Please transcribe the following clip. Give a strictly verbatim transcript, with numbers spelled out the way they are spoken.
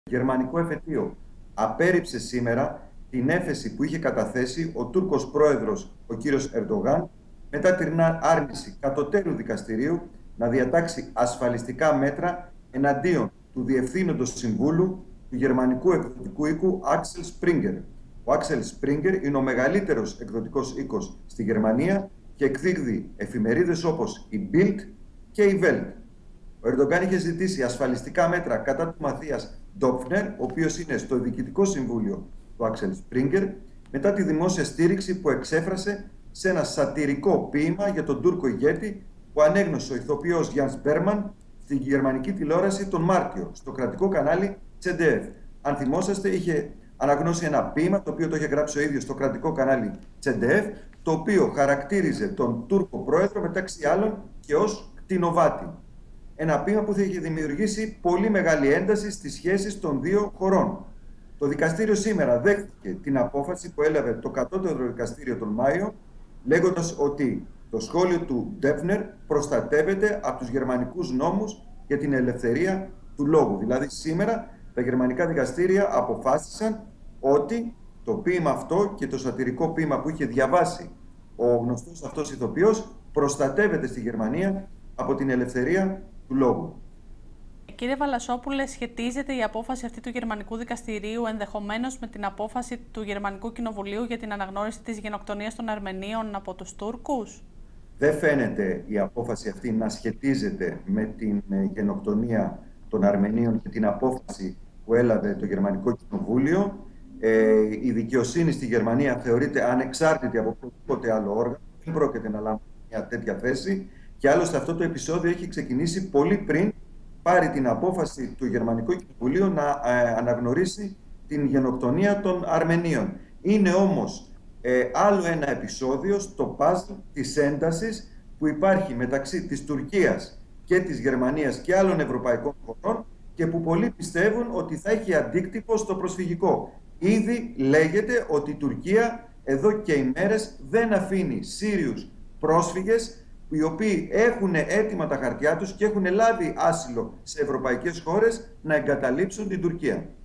Γερμανικό εφετείο απέρριψε σήμερα την έφεση που είχε καταθέσει ο Τούρκος πρόεδρος, ο κύριος Ερντογάν, μετά την άρνηση κατωτέρου δικαστηρίου να διατάξει ασφαλιστικά μέτρα εναντίον του Διευθύνοντος Συμβούλου του Γερμανικού Εκδοτικού Οίκου Άξελ Σπρίγκερ. Ο Άξελ Σπρίγκερ είναι ο μεγαλύτερος εκδοτικός οίκος στη Γερμανία και εκδίδει εφημερίδες όπως η Bild και η Welt. Ο Ερντογάν είχε ζητήσει ασφαλιστικά μέτρα κατά του Ματίας Ντόφνερ, ο οποίος είναι στο διοικητικό συμβούλιο του Άξελ Σπρίγκερ, μετά τη δημόσια στήριξη που εξέφρασε σε ένα σατιρικό ποίημα για τον Τούρκο ηγέτη που ανέγνωσε ο ηθοποιός Γιάνς Μπέρμαν στη γερμανική τηλεόραση τον Μάρτιο, στο κρατικό κανάλι Ζε Ντι Εφ. Αν θυμόσαστε, είχε αναγνώσει ένα ποίημα, το οποίο το είχε γράψει ο ίδιος στο κρατικό κανάλι Ζε Ντι Εφ, το οποίο χαρακτήριζε τον Τούρκο πρόεδρο μεταξύ άλλων και ως κτηνοβάτη. Ένα ποίημα που θα είχε δημιουργήσει πολύ μεγάλη ένταση στις σχέσεις των δύο χωρών. Το δικαστήριο σήμερα δέχτηκε την απόφαση που έλαβε το κατώτερο δικαστήριο τον Μάιο, λέγοντας ότι το σχόλιο του Ντέφνερ προστατεύεται από τους γερμανικούς νόμους για την ελευθερία του λόγου. Δηλαδή σήμερα τα γερμανικά δικαστήρια αποφάσισαν ότι το ποίημα αυτό και το σατιρικό ποίημα που είχε διαβάσει ο γνωστός αυτός ηθοποιός προστατεύεται στη Γερμανία από την ελευθερία του λόγου. Κύριε Βαλασόπουλε, σχετίζεται η απόφαση αυτή του Γερμανικού Δικαστηρίου ενδεχομένως με την απόφαση του Γερμανικού Κοινοβουλίου για την αναγνώριση της γενοκτονίας των Αρμενίων από τους Τούρκους? Δεν φαίνεται η απόφαση αυτή να σχετίζεται με την γενοκτονία των Αρμενίων και την απόφαση που έλαβε το Γερμανικό Κοινοβούλιο. Ε, η δικαιοσύνη στη Γερμανία θεωρείται ανεξάρτητη από οποιοδήποτε άλλο όργανο. Δεν πρόκειται να λάβει μια τέτοια θέση. Και άλλωστε αυτό το επεισόδιο έχει ξεκινήσει πολύ πριν πάρει την απόφαση του Γερμανικού Κοινοβουλίου να ε, αναγνωρίσει την γενοκτονία των Αρμενίων. Είναι όμως ε, άλλο ένα επεισόδιο στο παζλ της έντασης που υπάρχει μεταξύ της Τουρκίας και της Γερμανίας και άλλων ευρωπαϊκών χωρών και που πολλοί πιστεύουν ότι θα έχει αντίκτυπο στο προσφυγικό. Ήδη λέγεται ότι η Τουρκία εδώ και ημέρες δεν αφήνει Σύριους πρόσφυγες οι οποίοι έχουν έτοιμα τα χαρτιά τους και έχουν λάβει άσυλο σε ευρωπαϊκές χώρες να εγκαταλείψουν την Τουρκία.